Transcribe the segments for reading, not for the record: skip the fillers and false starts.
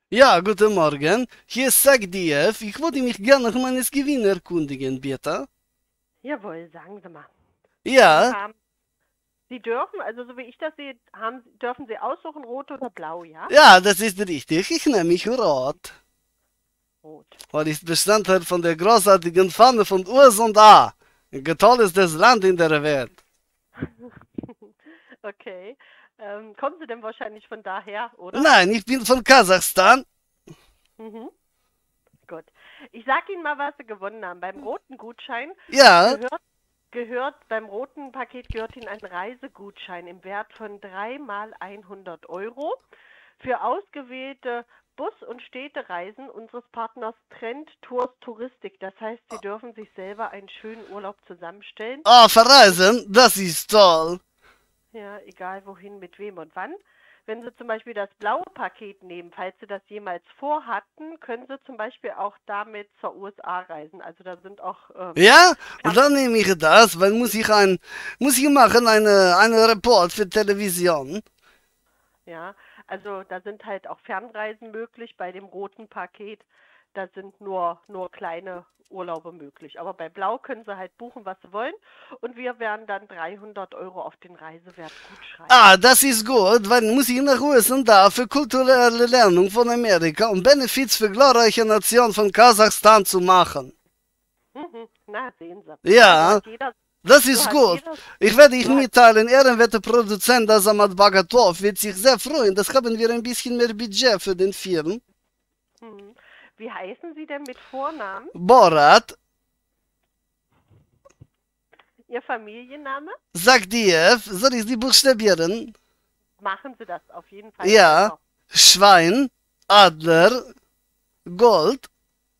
Ja, guten Morgen. Hier ist Sagdiev. Ich wollte mich gerne nach meines Gewinn erkundigen, bitte. Jawohl, sagen Sie mal. Sie Ja, haben, Sie dürfen, also so wie ich das sehe, dürfen Sie aussuchen, rot oder blau, ja? ja, das ist richtig. Ich nehme mich rot. Rot. Und ist Bestandteil von der großartigen Fahne von US und A. Ein tollstes Land in der Welt. Okay. Kommen Sie denn wahrscheinlich von daher, oder? Nein, ich bin von Kasachstan. Mhm. Gut. Ich sag Ihnen mal, was Sie gewonnen haben. Beim roten Gutschein Ja, beim roten Paket gehört Ihnen ein Reisegutschein im Wert von 3 mal 100 Euro für ausgewählte Bus- und Städtereisen unseres Partners Trend Tours Touristik. Das heißt, Sie dürfen sich selber einen schönen Urlaub zusammenstellen. verreisen, das ist toll. Ja, egal wohin, mit wem und wann. Wenn Sie zum Beispiel das blaue Paket nehmen, falls Sie das jemals vorhatten, können Sie zum Beispiel auch damit zur USA reisen. Also da sind auch Ja, und Fern dann nehme ich das, weil muss ich machen eine Report für Television. ja, also da sind halt auch Fernreisen möglich bei dem roten Paket. Da sind nur kleine Urlaube möglich. Aber bei Blau können Sie halt buchen, was Sie wollen. Und wir werden dann 300 Euro auf den Reisewert gut schreiben. Ah, das ist gut, weil muss ich nach USA da für kulturelle Lernung von Amerika und Benefits für glorreiche Nation von Kasachstan zu machen. Mhm. Na, sehen Sie. Ja, Ja, das ist gut. Ich werde ich so hat, mitteilen, ehrenwerter Produzent Azamat Bagatov wird sich sehr freuen. Das haben wir ein bisschen mehr Budget für den Film. mhm. Wie heißen Sie denn mit Vornamen? Borat, Ihr Familienname? Sagdiev, soll ich die buchstabieren? Machen Sie das auf jeden Fall Ja, selber. Schwein, Adler, Gold,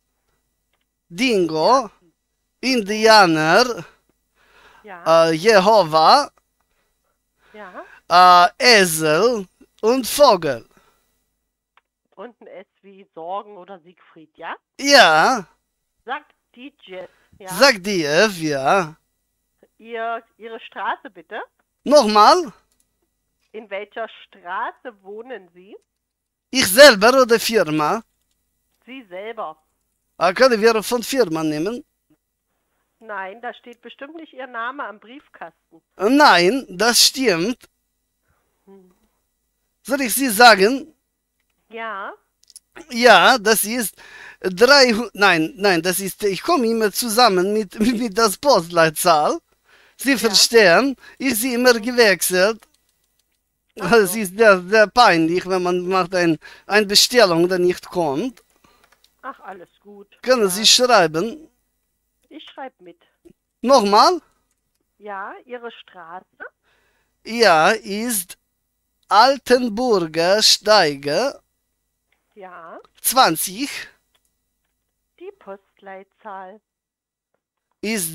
Ja, Dingo, mhm. Indianer, Ja, Jehova, ja. Esel und Vogel. Und ein S wie Sorgen oder Siegfried, ja? Ja, Sagt die Jess, ja? Sagdiev, ja. Ihre Straße bitte. Nochmal, In welcher Straße wohnen Sie? ich selber oder Firma? Sie selber. Können wir von Firma nehmen? Nein, da steht bestimmt nicht Ihr Name am Briefkasten. Nein, das stimmt. Hm. Soll ich Sie sagen? Ja, Ja, das ist 300. Nein, das ist, ich komme immer zusammen mit das Postleitzahl. Sie ja. verstehen, ich sie immer Hm. gewechselt. Ach Es so. ist sehr peinlich, wenn man macht eine Bestellung, die nicht kommt. Ach, alles gut. Können Sie Ja, schreiben? ich schreibe mit. Nochmal? Ja, Ihre Straße. Ja, ist Altenburger Steige Ja, 20 die Postleitzahl. ist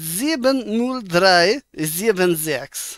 70376.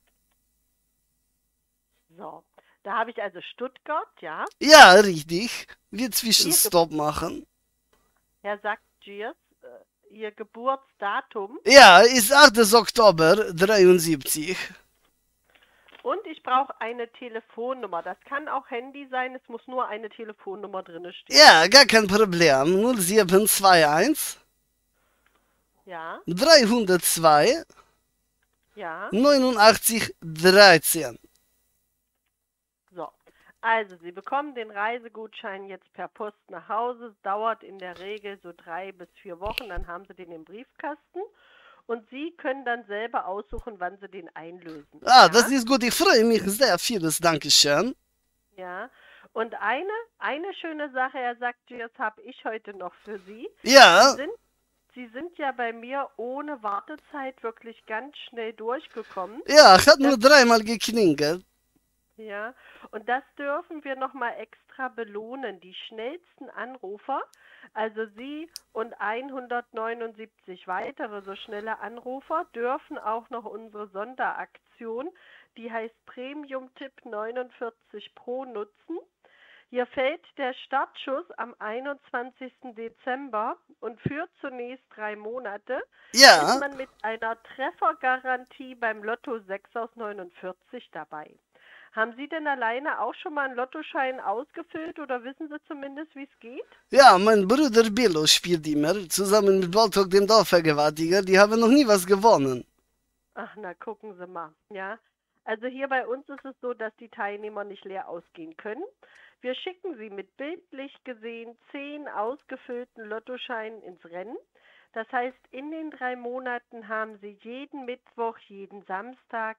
So, da habe ich also Stuttgart, ja. Ja, richtig. Wir Ihr Ge Zwischenstopp machen. Herr sagt Giers, Ihr Geburtsdatum. Ja, ist 8. Oktober 73. Und ich brauche eine Telefonnummer. Das kann auch Handy sein, es muss nur eine Telefonnummer drinne stehen. Ja, gar kein Problem. 0721 Ja, 302 ja. 89 13. So. Also, Sie bekommen den Reisegutschein jetzt per Post nach Hause. Es dauert in der Regel so 3 bis 4 Wochen, dann haben Sie den im Briefkasten. Und Sie können dann selber aussuchen, wann Sie den einlösen. Ah, das Ja, ist gut. Ich freue mich sehr. Vieles Dankeschön. ja. Und eine schöne Sache, Herr Saktius, habe ich heute noch für Sie. Sie Ja, sind, Sie sind ja bei mir ohne Wartezeit wirklich ganz schnell durchgekommen. ja, hat Das nur dreimal geklingelt. Ja, und das dürfen wir nochmal extra belohnen. Die schnellsten Anrufer, also Sie und 179 weitere so schnelle Anrufer, dürfen auch noch unsere Sonderaktion, die heißt Premium-Tipp 49 Pro nutzen. Hier fällt der Startschuss am 21. Dezember und für zunächst 3 Monate ist Ja, man mit einer Treffergarantie beim Lotto 6 aus 49 dabei. Haben Sie denn alleine auch schon mal einen Lottoschein ausgefüllt oder wissen Sie zumindest, wie es geht? Ja, mein Bruder Billo spielt immer, zusammen mit Boltok, dem Dorfvergewaltiger. Die haben noch nie was gewonnen. Ach, na, gucken Sie mal, ja. Also hier bei uns ist es so, dass die Teilnehmer nicht leer ausgehen können. Wir schicken sie mit bildlich gesehen 10 ausgefüllten Lottoscheinen ins Rennen. Das heißt, in den 3 Monaten haben Sie jeden Mittwoch, jeden Samstag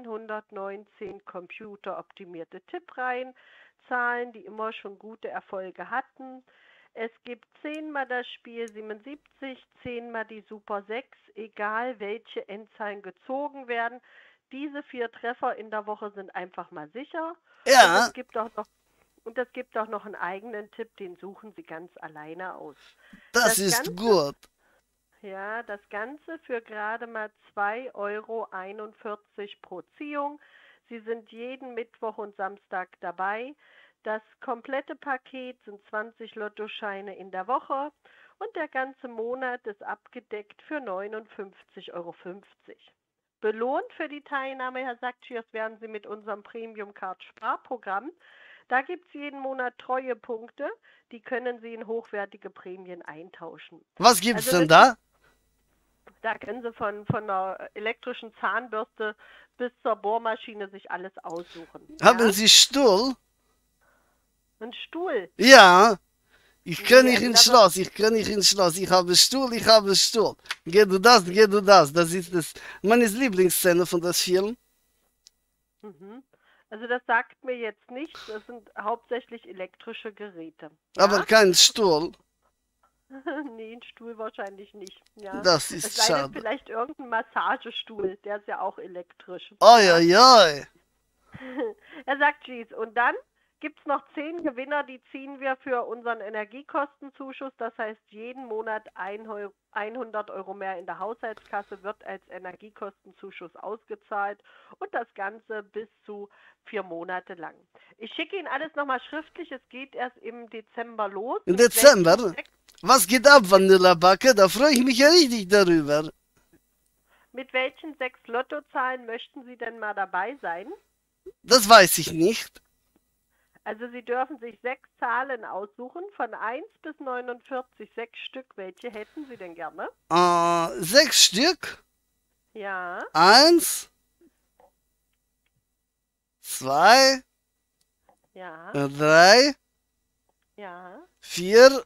119 computeroptimierte Tippreihen, Zahlen, die immer schon gute Erfolge hatten. Es gibt 10-mal das Spiel 77, 10-mal die Super 6, egal welche Endzahlen gezogen werden. Diese 4 Treffer in der Woche sind einfach mal sicher. Und Ja, es gibt auch noch, und es gibt auch noch einen eigenen Tipp, den suchen Sie ganz alleine aus. das Das ist Ganze, gut. ja, das Ganze für gerade mal 2,41 € pro Ziehung. Sie sind jeden Mittwoch und Samstag dabei. Das komplette Paket sind 20 Lottoscheine in der Woche und der ganze Monat ist abgedeckt für 59,50 € Belohnt für die Teilnahme, Herr Saktschiers, werden Sie mit unserem Premium Card Sparprogramm. Da gibt es jeden Monat Treuepunkte, die können Sie in hochwertige Prämien eintauschen. Was gibt's Also denn das da? da können Sie von einer elektrischen Zahnbürste bis zur Bohrmaschine sich alles aussuchen. Haben Ja? Sie Stuhl? Ein Stuhl. Ja, ich kann Nee, nicht also ins da wird, Schloss, ich kann nicht ins Schloss. Ich habe Stuhl, ich habe Stuhl. Geh du das, geh du das. Das ist das, meine Lieblingsszene von das Film. mhm. Also das sagt mir jetzt nichts. Das sind hauptsächlich elektrische Geräte. Aber Ja? kein Stuhl. Nee, ein Stuhl wahrscheinlich nicht. Ja? Das Es ist sei denn schade. vielleicht irgendein Massagestuhl. Der ist ja auch elektrisch. Oi, Ja? oi, oi. Er sagt Cheese. Und dann gibt es noch 10 Gewinner, die ziehen wir für unseren Energiekostenzuschuss. Das heißt, jeden Monat 100 € mehr in der Haushaltskasse wird als Energiekostenzuschuss ausgezahlt und das Ganze bis zu 4 Monate lang. Ich schicke Ihnen alles nochmal schriftlich. Es geht erst im Dezember los. Im Dezember? Was geht ab, Vanillabacke? Da freue ich mich ja richtig darüber. Mit welchen 6 Lottozahlen möchten Sie denn mal dabei sein? Das weiß ich nicht. Also Sie dürfen sich 6 Zahlen aussuchen, von 1 bis 49, 6 Stück. Welche hätten Sie denn gerne? 6 Stück. Ja, 1, 2, ja, 3, ja. 4,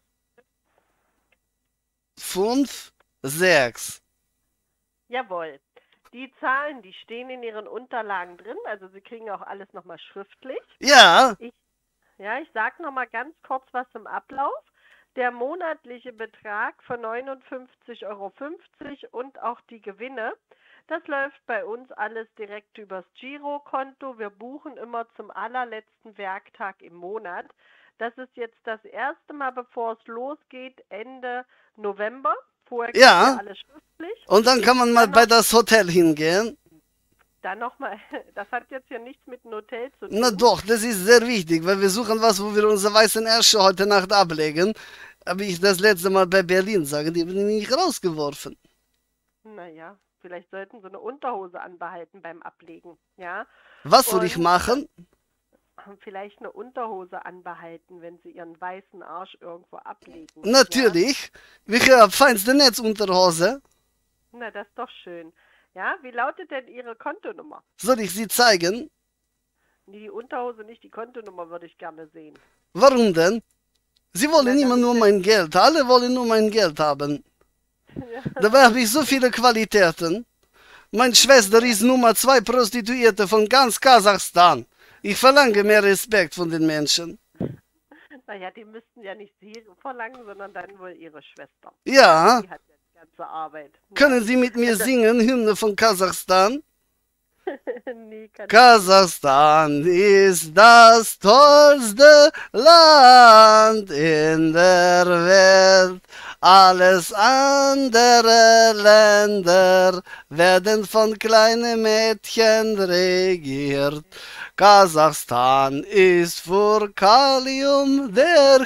5, 6. Jawohl. Die Zahlen, die stehen in Ihren Unterlagen drin, also Sie kriegen auch alles nochmal schriftlich. Ja, Ich sage nochmal ganz kurz was zum Ablauf. Der monatliche Betrag von 59,50 € und auch die Gewinne, das läuft bei uns alles direkt übers Girokonto. Wir buchen immer zum allerletzten Werktag im Monat. Das ist jetzt das erste Mal, bevor es losgeht, Ende November. Vorher gibt es ja ja. alles schriftlich. Und dann kann man mal Dann bei noch, das Hotel hingehen. dann noch mal, das hat jetzt hier nichts mit einem Hotel zu Na tun. doch, das ist sehr wichtig, weil wir suchen was, wo wir unsere weißen Ärsche heute Nacht ablegen. Habe ich das letzte Mal bei Berlin sagen, die haben die nicht rausgeworfen. Naja, vielleicht sollten Sie eine Unterhose anbehalten beim Ablegen, ja. Was soll ich Und machen? vielleicht eine Unterhose anbehalten, wenn Sie Ihren weißen Arsch irgendwo ablegen, ja. Natürlich. Welche feinste Netzunterhose? Na, das ist doch schön. Ja, wie lautet denn Ihre Kontonummer? Soll ich sie zeigen? Die Unterhose nicht, die Kontonummer würde ich gerne sehen. Warum denn? Sie Na, wollen immer damit nur wir... mein Geld. Alle wollen nur mein Geld haben. Ja, Dabei habe ich so viele Qualitäten. Meine Schwester ist Nummer 2 Prostituierte von ganz Kasachstan. Ich verlange mehr Respekt von den Menschen. naja, die müssten ja nicht Sie verlangen, sondern dann wohl Ihre Schwester. Ja, Die hat ja die ganze Arbeit. Ja. können Sie mit mir Also, singen, Hymne von Kasachstan? nee, kann ich nicht. Kasachstan ist das tollste Land in der Welt. Alles andere Länder werden von kleinen Mädchen regiert. Kasachstan ist für Kalium der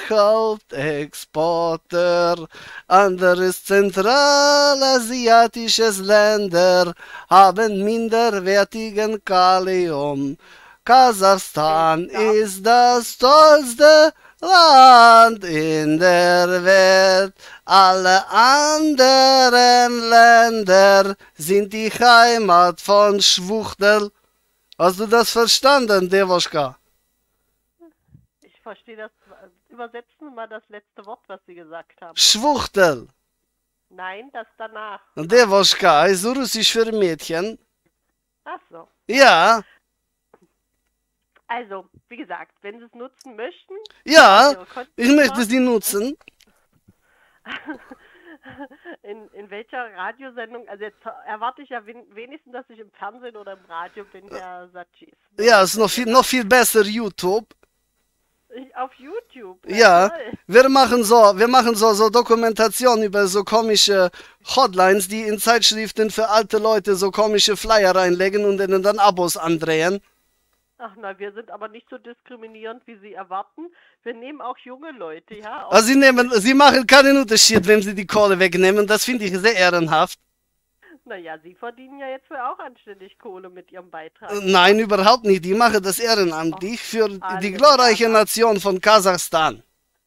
Hauptexporteur. Anderes zentralasiatisches Länder haben minderwertigen Kalium. Kasachstan ist das tollste Land in der Welt. Alle anderen Länder sind die Heimat von Schwuchtel. Hast du das verstanden, Devoschka? Ich verstehe das. Übersetzen Sie mal das letzte Wort, was Sie gesagt haben. Schwuchtel. Nein, das danach. Devoschka ist russisch für Mädchen. Ach so. Ja, Also, wie gesagt, wenn Sie es nutzen möchten, ja, Ihre Konten- ich möchte sie nutzen. in welcher Radiosendung, also jetzt erwarte ich ja wenigstens, dass ich im Fernsehen oder im Radio bin, Herr Satschis. Ja, ist noch viel besser YouTube. Auf YouTube. Ja, toll. wir machen so Dokumentation über so komische Hotlines, die in Zeitschriften für alte Leute so komische Flyer reinlegen und denen dann Abos andrehen. Ach na, wir sind aber nicht so diskriminierend, wie Sie erwarten. Wir nehmen auch junge Leute, ja. Also sie machen keinen Unterschied, wenn sie die Kohle wegnehmen. Das finde ich sehr ehrenhaft. Naja, Sie verdienen ja jetzt auch anständig Kohle mit Ihrem Beitrag. Nein, überhaupt nicht. Die machen das ehrenamtlich für die glorreiche Nation von Kasachstan.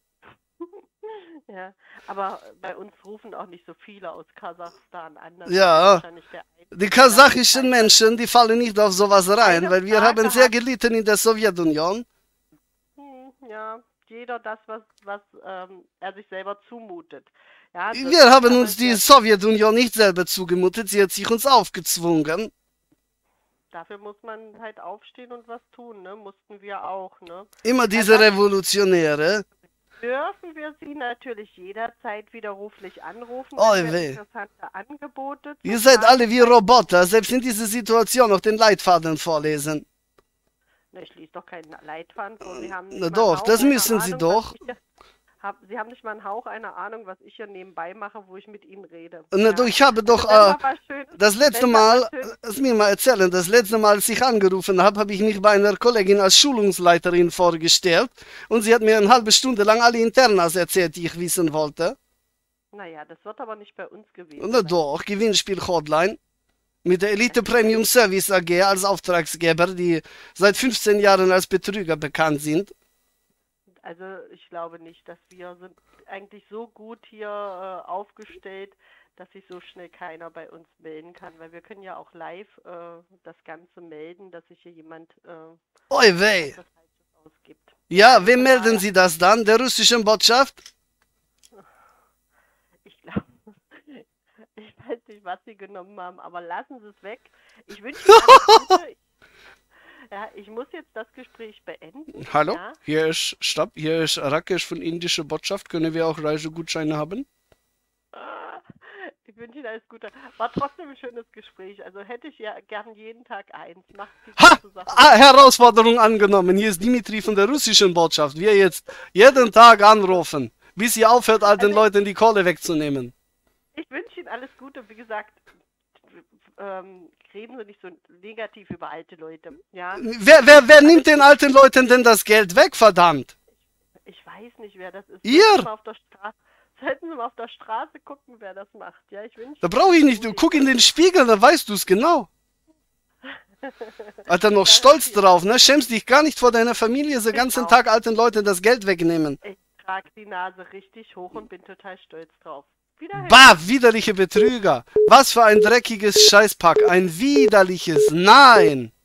Ja, aber bei uns rufen auch nicht so viele aus Kasachstan an. Das Ja. ist wahrscheinlich der Einzige. Die kasachischen Menschen, die fallen nicht auf sowas rein, Eine weil wir Frage haben sehr hat- gelitten in der Sowjetunion. Ja, jeder das, was er sich selber zumutet. Ja, das Wir haben ist uns aber die sehr- Sowjetunion nicht selber zugemutet, sie hat sich uns aufgezwungen. Dafür muss man halt aufstehen und was tun, ne? Mussten wir auch, ne? Immer diese Revolutionäre. Dürfen wir Sie natürlich jederzeit widerruflich anrufen, Oh, wenn wir weh. interessante Angebote Ihr zu seid haben. alle wie Roboter, selbst in dieser Situation noch den Leitfaden vorlesen. Na, ich lese doch keinen Leitfaden vor. Sie haben nicht Na mal doch, einen Hauch das einer müssen Sie Ahnung, doch. was ich hier- Sie haben nicht mal einen Hauch einer Ahnung, was ich hier nebenbei mache, wo ich mit Ihnen rede. Na du, ich habe doch, wenn da was Schönes- das letzte wenn da Mal, was Schönes- lass mir mal erzählen, das letzte Mal, als ich angerufen habe, habe ich mich bei einer Kollegin als Schulungsleiterin vorgestellt und sie hat mir eine halbe Stunde lang alle Internas erzählt, die ich wissen wollte. Naja, das wird aber nicht bei uns gewesen Na sein. doch, Gewinnspiel-Hotline mit der Elite Premium Service AG als Auftragsgeber, die seit 15 Jahren als Betrüger bekannt sind. Also ich glaube nicht, dass wir sind eigentlich so gut hier aufgestellt, dass sich so schnell keiner bei uns melden kann, weil wir können ja auch live das Ganze melden, dass sich hier jemand Oi weh. was Falsches ausgibt. Ja, wem melden Sie das dann? Der russischen Botschaft? Ich glaube, ich weiß nicht, was Sie genommen haben, aber lassen Sie es weg. Ich wünsche Ihnen alles Gute. Ja, ich muss jetzt das Gespräch beenden. Hallo, Ja? hier ist Rakesh von indischer Botschaft. Können wir auch Reisegutscheine haben? Ich wünsche Ihnen alles Gute. War trotzdem ein schönes Gespräch. Also hätte ich ja gern jeden Tag eins. Macht die Ha! gute Sache. Herausforderung angenommen. Hier ist Dimitri von der russischen Botschaft. Wir jetzt jeden Tag anrufen, bis ihr aufhört, alten Leuten die Kohle wegzunehmen. Ich wünsche Ihnen alles Gute. Wie gesagt, reden Sie nicht so negativ über alte Leute. Ja, Wer nimmt den alten Leuten denn das Geld weg, verdammt? ich weiß nicht, wer das ist. Ihr? Sollten Sie mal auf der Straße gucken, wer das macht. Ja, ich wünsche Da brauche ich nicht. Du guck in den Spiegel, dann weißt du es genau. Alter, noch stolz drauf, ne? Schämst dich gar nicht vor deiner Familie, den ganzen auch. Tag alten Leuten das Geld wegnehmen. Ich trage die Nase richtig hoch und bin total stolz drauf. Wiederhin. Bah, widerliche Betrüger. Was für ein dreckiges Scheißpack. Ein widerliches. Nein.